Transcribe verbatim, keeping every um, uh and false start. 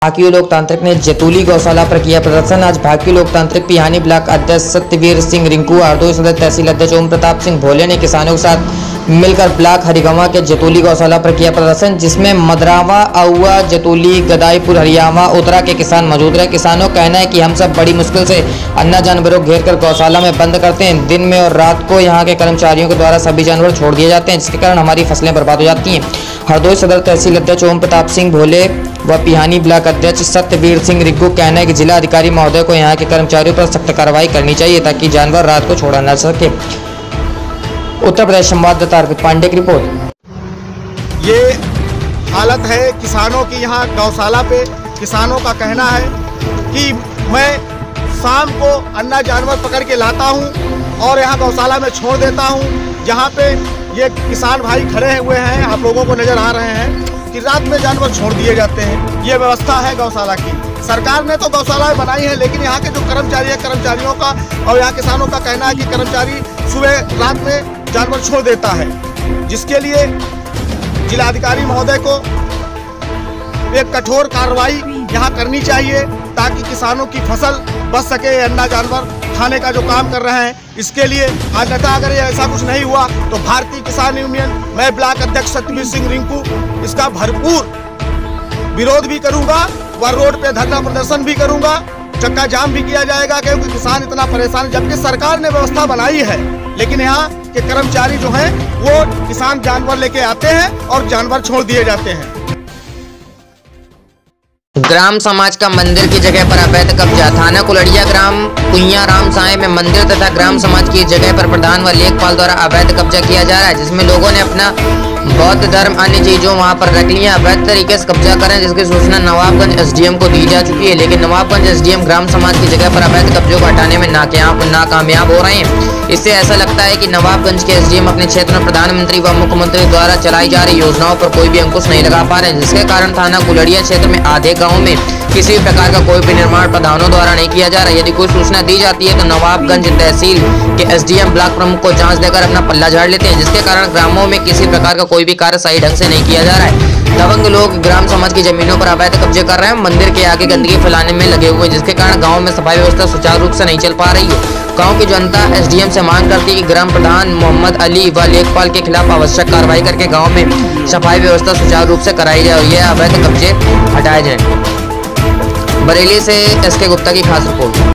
भारतीय लोकतांत्रिक ने जैतूली गौशाला पर किया प्रदर्शन। आज भारतीय लोकतांत्रिक पिहानी ब्लॉक अध्यक्ष सत्यवीर सिंह रिंकू, हरदोई सदर तहसील अध्यक्ष ओम प्रताप सिंह भोले ने किसानों के साथ मिलकर ब्लॉक हरिगवां के जैतूली गौशाला पर किया प्रदर्शन, जिसमें मदरावा, अहुआ, जैतूली, गदाईपुर, हरियावा, उतरा के किसान मौजूद रहे। किसानों का कहना है कि हम सब बड़ी मुश्किल से अन्ना जानवरों को घेर कर गौशाला में बंद करते हैं। दिन में और रात को यहाँ के कर्मचारियों के द्वारा सभी जानवर छोड़ दिए जाते हैं, जिसके कारण हमारी फसलें बर्बाद हो जाती हैं। हरदोई सदर तहसील अध्यक्ष ओम प्रताप सिंह भोले व पिहानी ब्लॉक अध्यक्ष सत्यवीर सिंह रिंकू कहना है कि जिला अधिकारी महोदय को यहाँ के कर्मचारियों पर सख्त कार्रवाई करनी चाहिए ताकि जानवर रात को छोड़ा न सके। उत्तर प्रदेश संवाददाता अर्पित पांडे की रिपोर्ट। ये हालत है किसानों की यहाँ गौशाला पे। किसानों का कहना है कि मैं शाम को अन्ना जानवर पकड़ के लाता हूँ और यहाँ गौशाला में छोड़ देता हूँ। जहाँ पे ये किसान भाई खड़े हुए हैं, आप लोगों को नजर आ रहे हैं कि रात में जानवर छोड़ दिए जाते हैं। ये व्यवस्था है गौशाला की। सरकार ने तो गौशालाएं बनाई है, लेकिन यहाँ के जो कर्मचारी है, कर्मचारियों का और यहाँ किसानों का कहना है कि कर्मचारी सुबह रात में जानवर छोड़ देता है, जिसके लिए जिलाधिकारी महोदय को एक कठोर कार्रवाई यहाँ करनी चाहिए ताकि किसानों की फसल बच सके। अन्ना जानवर खाने का जो काम कर रहे हैं, इसके लिए आज नेता अगर ये ऐसा कुछ नहीं हुआ तो भारतीय किसान यूनियन, मैं ब्लॉक अध्यक्ष सत्यवीर सिंह रिंकू, इसका भरपूर विरोध भी करूंगा व रोड पे धरना प्रदर्शन भी करूंगा, चक्का जाम भी किया जाएगा, क्योंकि किसान इतना परेशान, जबकि सरकार ने व्यवस्था बनाई है, लेकिन यहाँ के कर्मचारी जो हैं वो किसान जानवर लेके आते हैं और जानवर छोड़ दिए जाते हैं। ग्राम समाज का मंदिर की जगह पर अवैध कब्जा। थाना कुलड़िया ग्राम कुइया राम साय में मंदिर तथा ग्राम समाज की जगह पर प्रधान व लेखपाल द्वारा अवैध कब्जा किया जा रहा है, जिसमें लोगों ने अपना बौद्ध धर्म अन्य चीजों वहां पर रख लिया, अवैध तरीके से कब्जा करें, जिसकी सूचना नवाबगंज एसडीएम को दी जा चुकी है, लेकिन नवाबगंज एसडीएम ग्राम समाज की जगह पर अवैध कब्जों को हटाने में नाकामयाब नाकामयाब हो रहे हैं। इससे ऐसा लगता है कि नवाबगंज के एसडीएम अपने क्षेत्र में प्रधानमंत्री व मुख्यमंत्री द्वारा चलाई जा रही योजनाओं पर कोई भी अंकुश नहीं लगा पा रहे हैं, जिसके कारण थाना कुलड़िया क्षेत्र में आधे गाँव में किसी भी प्रकार का कोई भी निर्माण प्रधानों द्वारा नहीं किया जा रहा है। यदि कोई सूचना दी जाती है तो नवाबगंज तहसील के एसडीएम ब्लॉक प्रमुख को जांच देकर अपना पल्ला झाड़ लेते हैं, जिसके कारण ग्रामों में किसी प्रकार का कोई भी कार्य सही ढंग से नहीं किया जा रहा है। दबंग लोग ग्राम समाज की जमीनों पर अवैध कब्जे कर रहे हैं, मंदिर के आगे गंदगी फैलाने में लगे हुए, जिसके कारण गाँव में सफाई व्यवस्था सुचारू रूप से नहीं चल पा रही है। गाँव की जनता एसडीएम से मांग करती है कि ग्राम प्रधान मोहम्मद अली व लेखपाल के खिलाफ आवश्यक कार्रवाई करके गाँव में सफाई व्यवस्था सुचारू रूप से कराई जाए और यह अवैध कब्जे हटाए जाए। बरेली से एस के गुप्ता की खास रिपोर्ट।